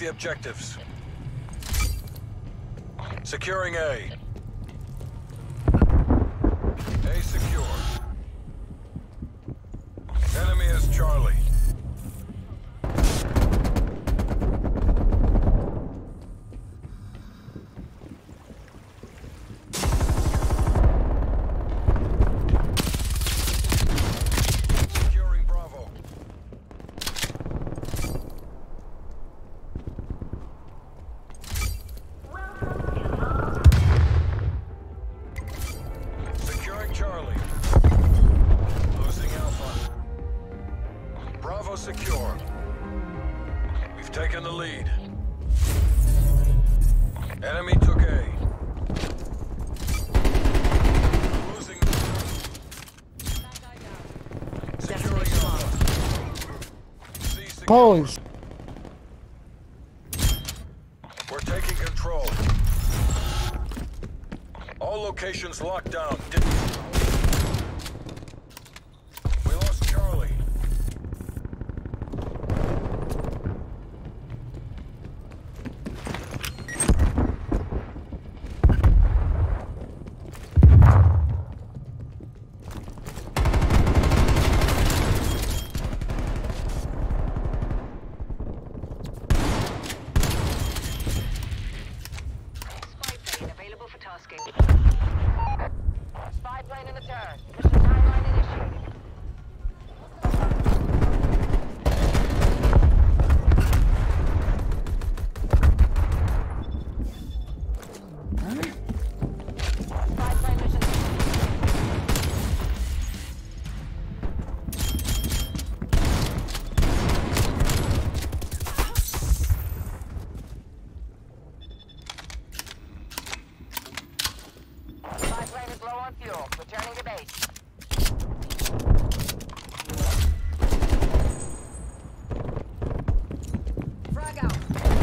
the objectives. Securing A. A secure. Enemy is Charlie. Securing Bravo. Securing Charlie. Losing Alpha. Bravo secure. We've taken the lead. Enemy took A. Losing. Securing Alpha. C secure. Pause. We're taking control. All locations locked down. We lost Charlie. Spy plane available for tasking. Spy plane in the turn. Mission timeline initiated. Spy plane mission. Spy plane is low on fuel. Returning to base. Frag out.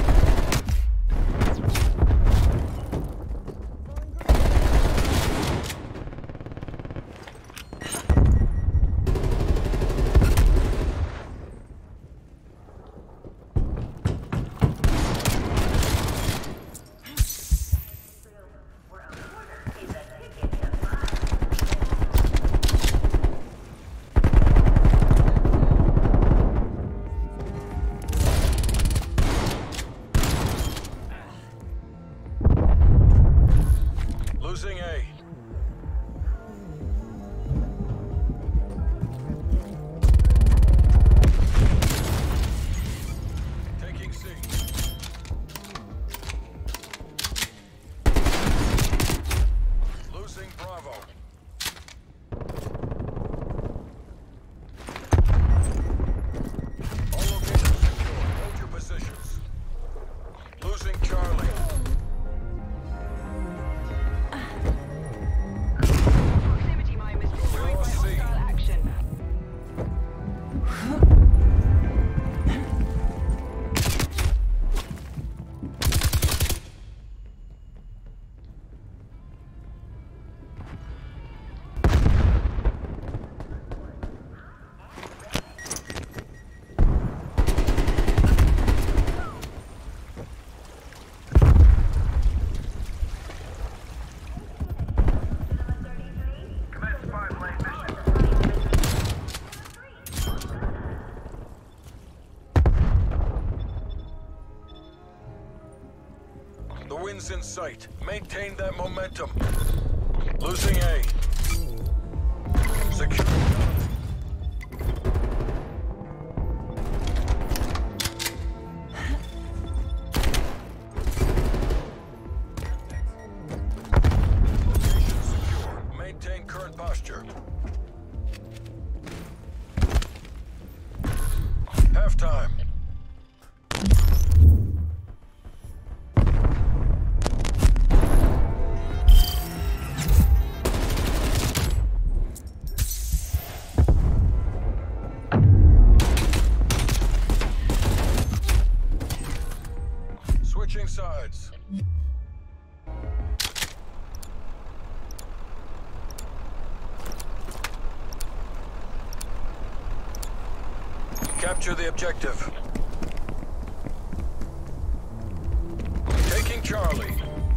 Losing A. Taking C. Losing Bravo. All locations secure. Hold your positions. Losing Charlie. Proximity mine was destroyed by hostile action. Commence spy plane mission. The wind's in sight. Maintain that momentum. Losing A. Secure. Location secure. Maintain current posture. Halftime. Switching sides. Capture the objective. Charlie.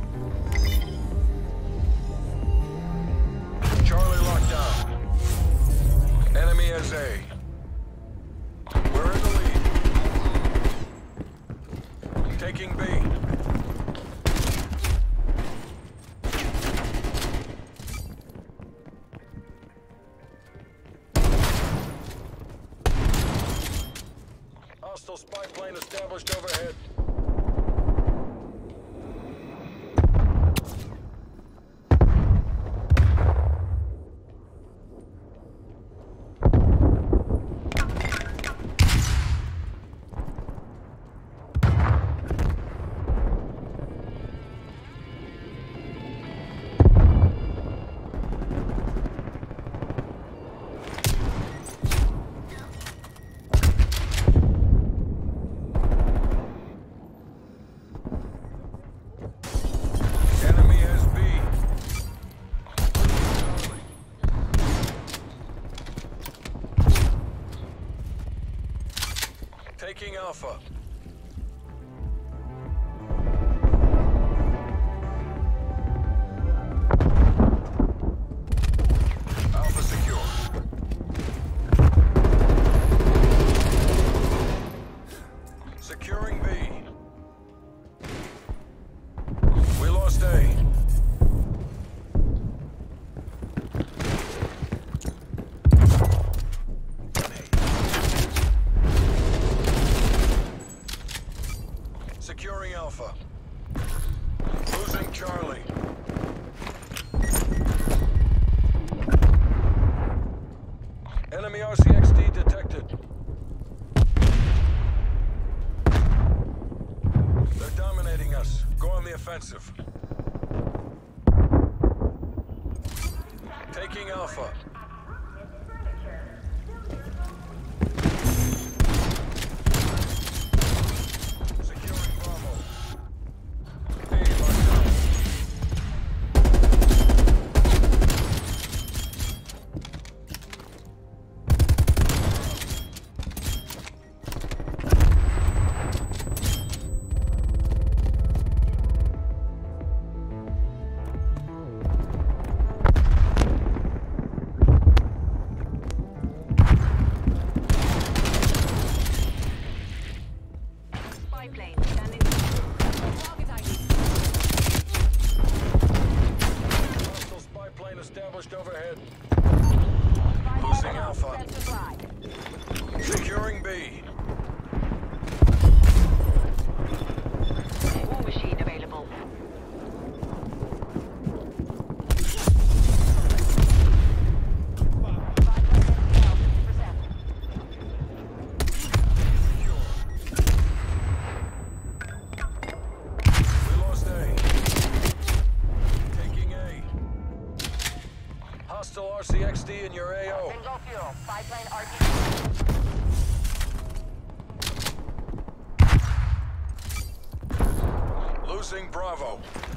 Charlie locked down. Enemy has A. We're in the lead. Taking B. Hostile spy plane established overhead. Taking Alpha. Alpha secure. Securing B. We lost A. Securing Alpha. Losing Charlie. Enemy RCXD detected. They're dominating us. Go on the offensive. Taking Alpha. Established overhead. Losing Alpha. Securing B. War machine available. We lost A. Taking A. Hostile RCXD in your AO. Single fuel. Spy plane RTB. Losing Bravo.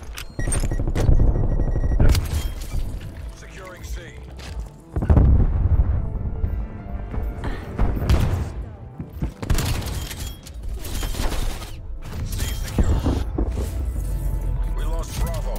Securing C. C secure. We lost Bravo.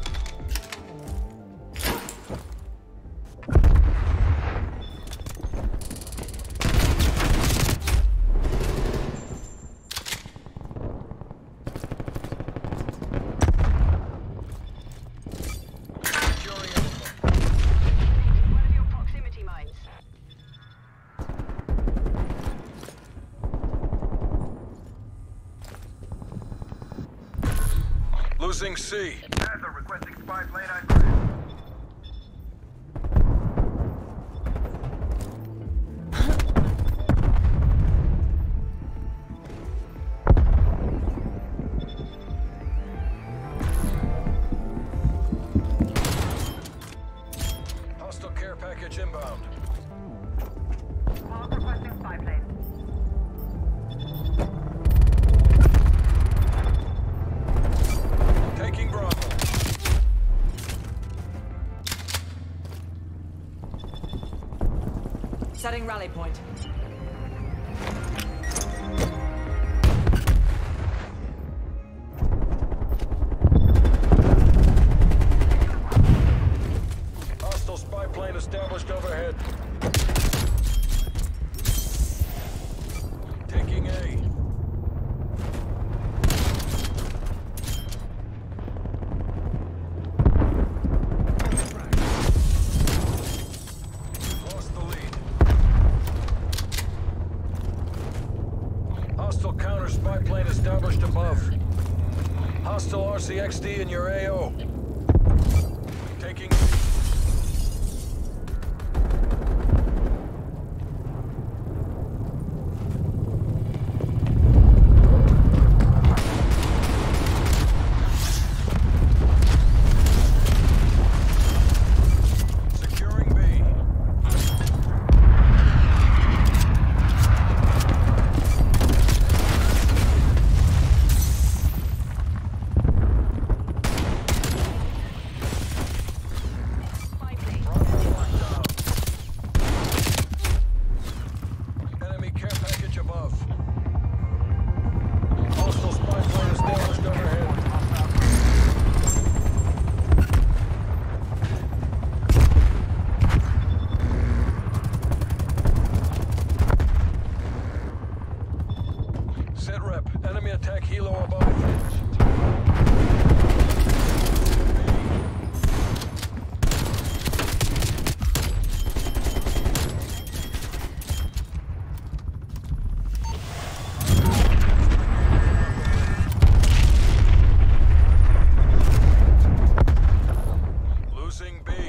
Losing C. Panther requesting spy plane on grid. Hostile care package inbound. Hawk requesting spy plane. Taking Bravo. Setting rally point. Hostile RCXD in your AO. Taking... Securing B. Enemy care package above. Hostile spy plane is damaged overhead. Set rep. Enemy attack helo above. Losing B.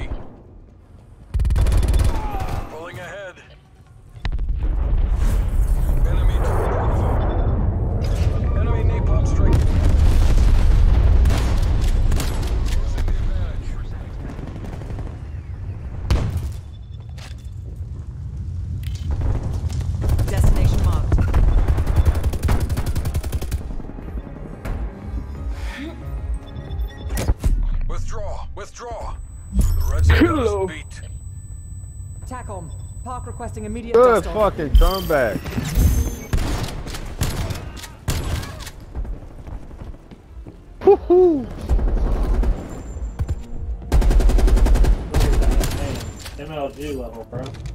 Pulling ahead. Enemy to Bravo. Enemy napalm strike. Losing the advantage. Destination marked. Withdraw. Withdraw. The Red Star Hello. is beat. TACOM. Park requesting immediate Good dust off. fucking comeback. Woohoo! MLG level, bro.